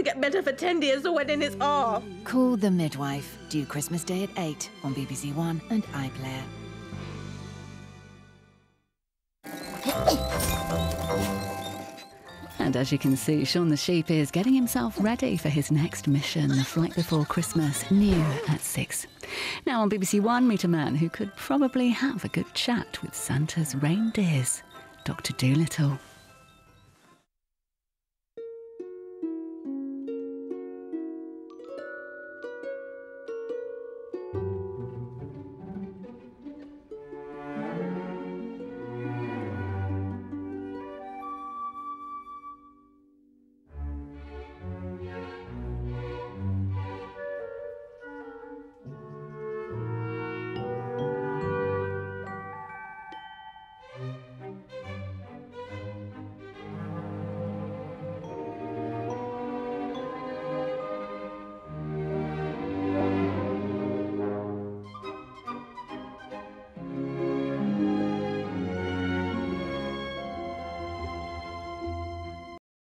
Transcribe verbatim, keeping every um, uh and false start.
to get better for ten days, the wedding is off. Call the Midwife, due Christmas Day at eight on B B C One and iPlayer. And as you can see, Shaun the Sheep is getting himself ready for his next mission, The Flight Before Christmas, new at six. Now on B B C One, meet a man who could probably have a good chat with Santa's reindeers, Doctor Dolittle.